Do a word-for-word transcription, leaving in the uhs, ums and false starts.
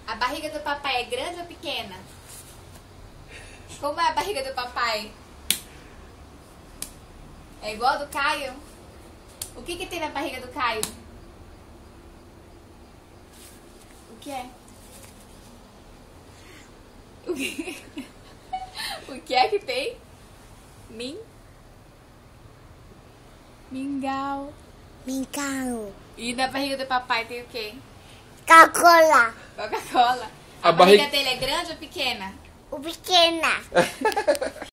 A barriga do papai é grande ou pequena? Como é a barriga do papai? É igual a do Caio? O que que tem na barriga do Caio? O que é? O que, o que é que tem? Min? Mingau. Mingau. E na barriga do papai tem o quê? Coca-Cola. Coca-Cola. A, A barriga barriga dele é grande ou pequena? O pequena.